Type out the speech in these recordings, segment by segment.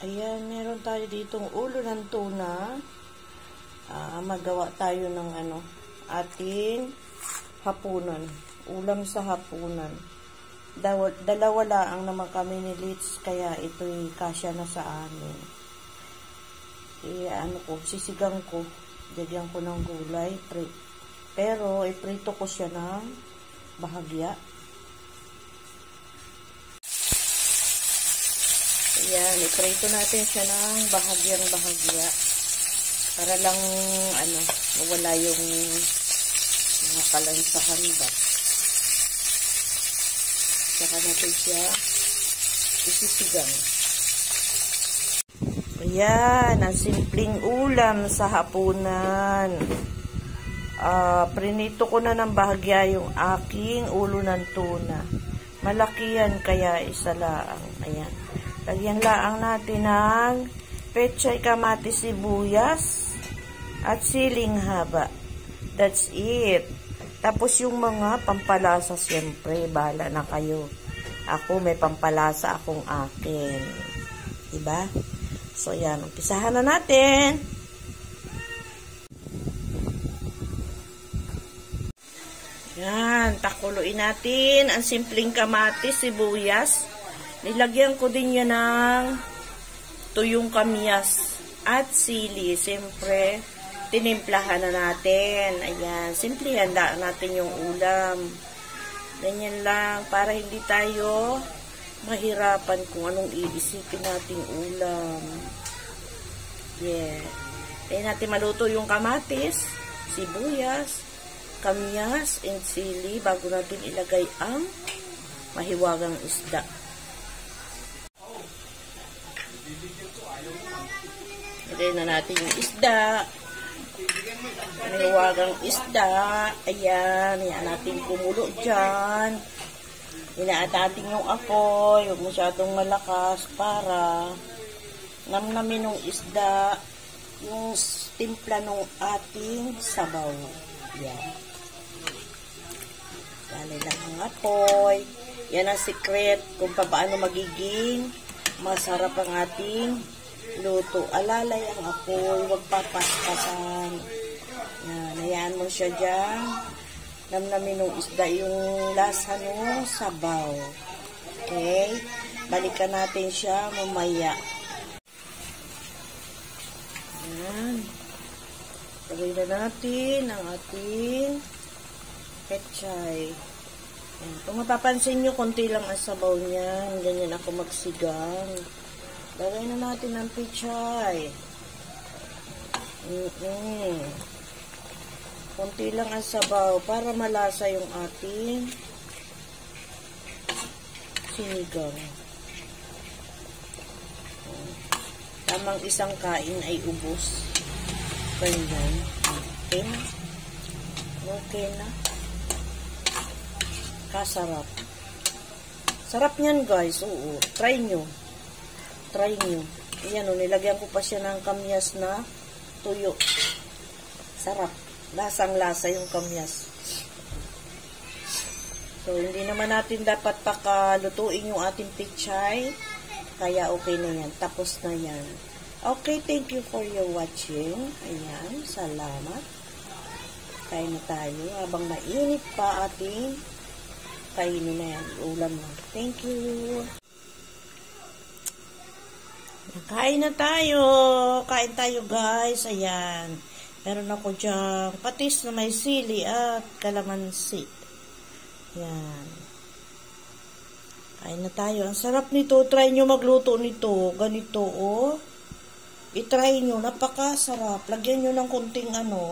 Ayan, meron tayo ditong ulo ng tuna. Magawa tayo ng ating hapunan. Ulam sa hapunan. Dalawa lang naman kami ni Litz, kaya ito'y kasya na sa amin. Sisigang ko. Lagyan ko ng gulay. Pero, iprito ko siya ng bahagya. Ayan, iprito natin siya ng bahagyang-bahagya. Para lang, mawala yung mga kalansahan ba. Saka natin siya isisigang. Ayan, ang simpleng ulam sa hapunan. Prinito ko na ng bahagya yung aking ulo ng tuna. Malaki yan, kaya isa lang. Ayan. Lagyan laang natin ng pechay, kamatis, sibuyas, at siling haba. That's it. Tapos yung mga pampalasa, siyempre, bahala na kayo. Ako, may pampalasa akong akin. Diba? So, yan. Umpisahan na natin. Yan. Pakuluin natin ang simpleng kamatis, sibuyas. Nilagyan ko din yan ng tuyong kamyas at sili. Siyempre, tinimplahan na natin. Ayan. Simple handa natin yung ulam. Ganyan lang. Para hindi tayo mahirapan kung anong iisipin nating ulam. Yeah. Tayo natin maluto yung kamatis, sibuyas, kamyas, and sili bago natin ilagay ang mahiwagang isda. Ilagay na natin yung isda. Mahiwagang isda. Ayan. Ayan natin kumulo dyan. Inaat natin yung apoy. Huwag masyadong malakas para namnamin ng isda yung timpla ng ating sabaw. Ayan. Dali lang ang apoy. Yan ang secret kung paano magiging masarap ang ating luto. Alalay ang apoy, huwag papaspasan. Yan, hayaan mo siya dyan. Namnamin ng isda yung lasa ng sabaw. Okay? Balikan natin siya mamaya. Yan. Lagay na natin ang ating pechay. Yan. Kung mapapansin nyo, konti lang ang sabaw niya. Ganyan ako magsigang. Lagay na natin ang pechay. Konti lang ang sabaw para malasa yung ating sinigang. Tamang isang kain ay ubos. Ganyan. Okay na. Okay na. Kasarap. Sarap niyan, guys. Oo. Try nyo. Try nyo. Ayan o, nilagyan ko pa siya ng kamyas na tuyo. Sarap. Lasang-lasa yung kamyas. So, hindi naman natin dapat pakalutuin yung ating pechay. Kaya okay na yan. Tapos na yan. Okay, thank you for your watching. Ayan, salamat. Kain na tayo. Habang mainit pa ating kainin na yan. Ulam na. Thank you. Kain na tayo. Kain tayo, guys. Ayan. Meron ako dyan patis na may sili at kalamansi. Yan. Kain na tayo. Ang sarap nito. Try nyo magluto nito. Ganito, oh. I-try nyo. Napakasarap. Lagyan nyo ng kunting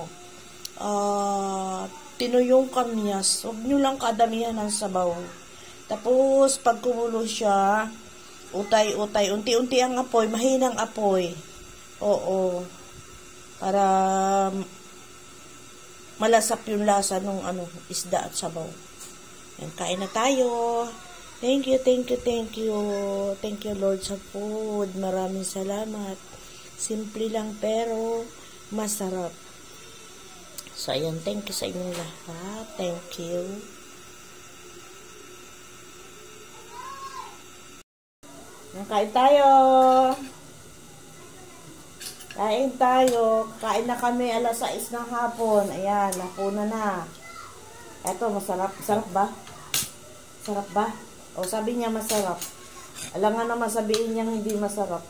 tinuyong kamyas. Huwag nyo lang kadamihan ng sabaw. Tapos, pag kumulo siya, utay-utay. Unti-unti ang apoy. Mahinang apoy. Oo. Para malasap yung lasa ng isda at sabaw. Yan, kain na tayo. Thank you, thank you, thank you. Thank you, Lord, sa food. Maraming salamat. Simple lang pero masarap. So, ayan, thank you sa inyong lahat. Thank you. Kain tayo. Kain tayo. Kain na kami 6:00 ng hapon. Ayan, napuna na. Eto, masarap. Sarap ba? Sarap ba? O, sabi niya masarap. Alam nga naman sabihin niyang hindi masarap.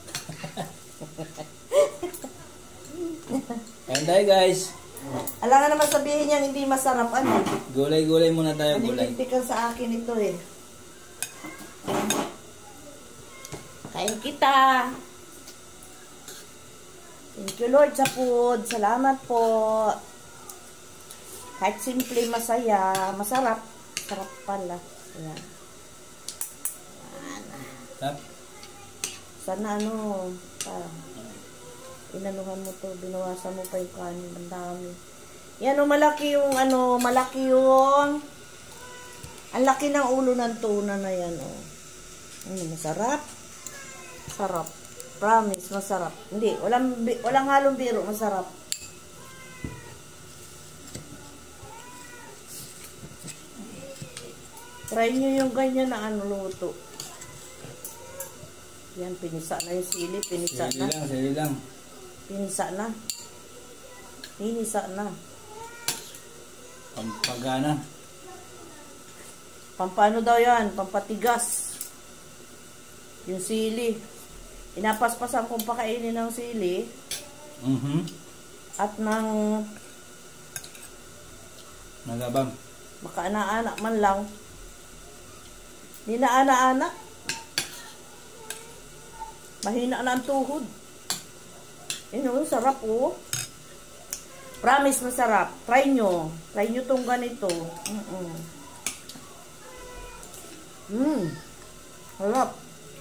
Kain tayo guys. Alam nga naman sabihin niyang hindi masarap. Ano? Gulay-gulay muna tayo, gulay. Panintintikan sa akin ito eh. Kain kita. Thank you Lord sa food. Salamat po. Kahit simple masaya. Masarap. Sarap pala. Ayan. Tap. Sana inanuhan mo to. Binawasan mo pa yung kanin. Ang dami. Yan malaki yung malaki yung ang laki ng ulo ng tuna na yan masarap. Sarap. Promise, masarap. Hindi, walang halong biro, masarap. Try nyo yung ganyan na luto. Yan, pinisa na yung sili, pinisa na. Sili lang. Pinisa na. Pinisa na. Pampagana. Pampano daw yan? Pampatigas. Yung sili. Inapaspasan kong pakainin ng sili. At ng nagabang. Makaana-anak man lang. Hindi na ana-anak. Mahina na ang tuhod. Sarap Promise masarap. Try nyo. Try nyo tong ganito. Sarap.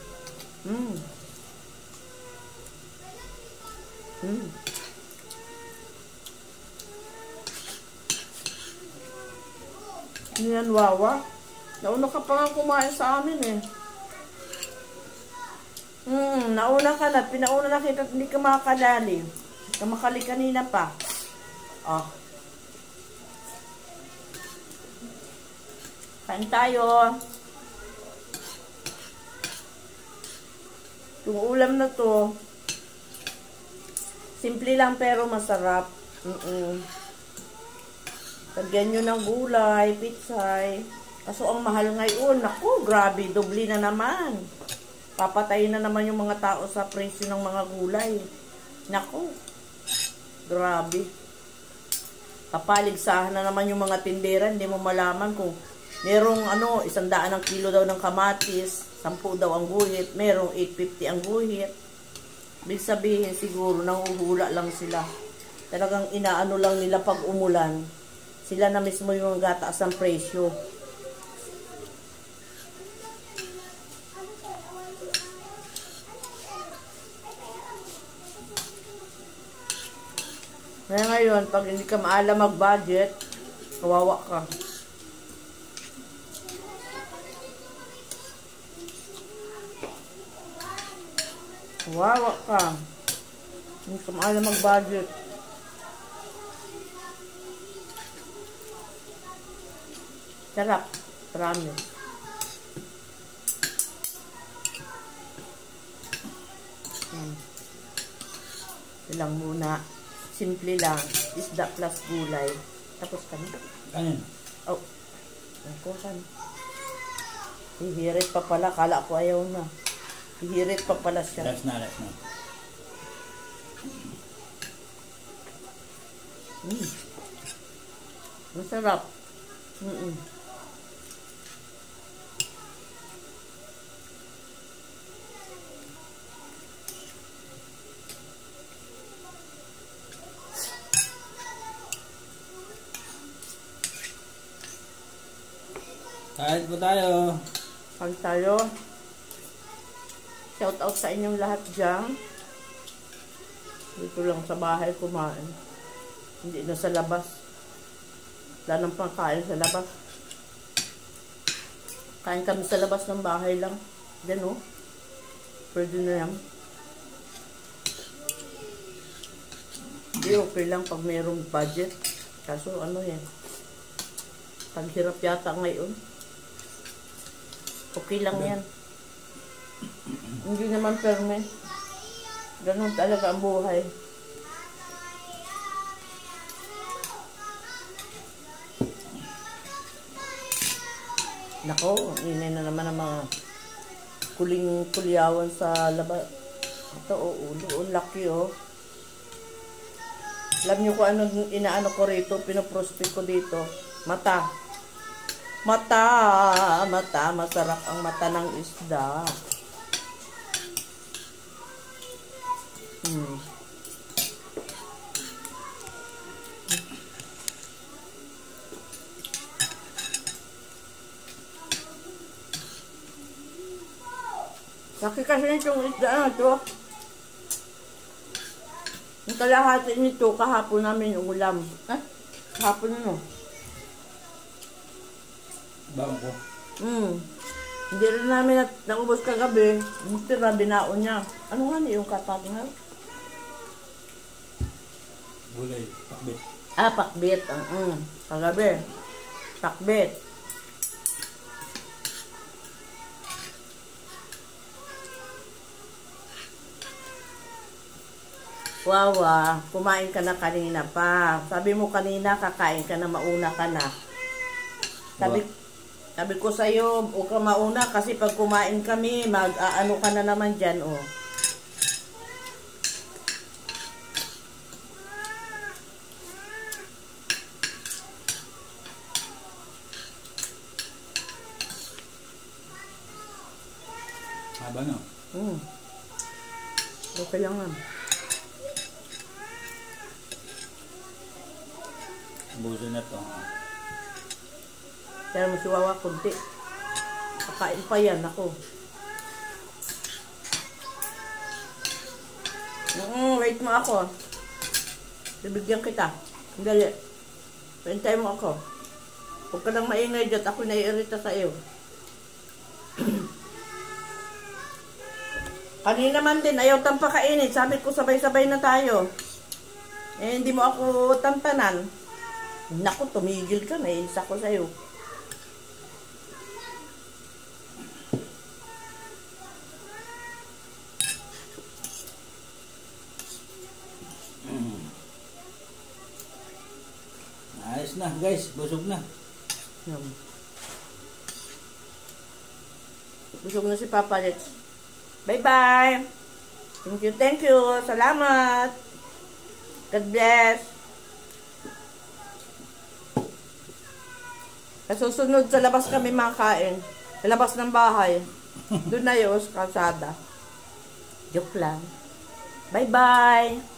Yan, wawa. Nauna ka pa nga kumain sa amin eh. Nauna ka na. Pinauna na kita. Hindi ka makakadali. Hindi ka makali kanina pa. Kain tayo. Yung ulam na to, simple lang pero masarap. Lagyan nyo ng gulay, pitsay. Kaso ang mahal ngayon. Naku, grabe, doble na naman. Papatayin na naman yung mga tao sa presyo ng mga gulay. Naku, grabe. Kapaligsahan na naman yung mga tindera. Hindi mo malaman kung merong 100 ang kilo daw ng kamatis. 10 daw ang guhit. Merong 850 ang guhit. Ibig sabihin siguro nanguhula lang sila. Talagang inaano lang nila pag umulan. Sila na mismo yung gataas ng presyo. Kaya ngayon, pag hindi ka maalam mag-budget, kawawa ka. Kawawa ka. Hindi ka maalam mag-budget. Sarap. Promise. Ilang muna. Simple lang. Isda plus gulay. Tapos ka na. Kanin. Oh. Ako kan. Hihirit pa pala. Kala ko ayaw na. Hihirit pa pala siya. Last na. Masarap. Kain po tayo. Kain tayo. Shout out sa inyong lahat dyan. Dito lang sa bahay kumain. Hindi na sa labas. Wala nang pangkain sa labas. Kain kami sa labas ng bahay lang. Yan Pwede na yan. Hindi okay lang pag mayroong budget. Kaso paghirap yata ngayon. Okay lang yan. Hindi naman perme. Ganun talaga ang buhay. Nako, inay na naman ang mga kuling-kulyawan sa labas. Ito, ulo, laki, oh. Alam niyo kung ano inaano ko rito, pinoprospect ko dito. Mata. Mata, masarap ang mata ng isda. Laki kasi nitong isda na ito. Yung kalahati nito, kahapon namin yung ulam. Kahapon ano? Bangko. Hindi rin namin naubos kagabi. Yung tira, binaon niya. Ano nga niya yung katag nga? Gulay. Pakbit. Pakbit. Kagabi. Pakbit. Wawa, kumain ka na kanina pa. Sabi mo kanina, kakain ka na, mauna ka na. Sabi ko sa'yo, huwag ka mauna kasi pag kumain kami, mag-aano ka na naman dyan, oh. Haba no? Okay lang nga. Buso na to. Pero mas wawa kunti. Kakain pa yan ako. Wait mo ako. Bibigyan kita. Dali. Pintay mo ako. Huwag ka nang maingay dyan. Ako naiirita sa iyo. Kanina man din, ayaw tang pakainin. Sabi ko sabay-sabay na tayo. Eh, hindi mo ako tampanan. Naku, tumigil ka. Naiinis ako sa'yo. Ayos na guys, busog na. Busog na si Papa Let's. Bye-bye. Thank you. Salamat. God bless. Susunod sa labas kami makain. Sa labas ng bahay. Doon na yun, sa kalsada. Joke lang. Bye-bye.